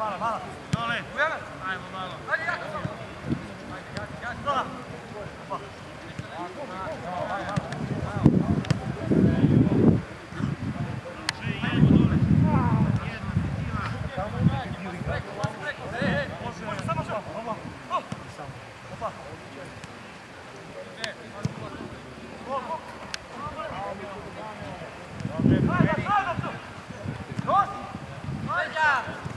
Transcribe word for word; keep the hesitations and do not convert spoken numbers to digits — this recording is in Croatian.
malo, malo. Dole. Ajmo malo. Ajde, jako samo. Ajde, jako, jako. Dole. Opa. Može samo što? Opa. Opa. Ajde, ajde, ajde. Dosti. Ajde.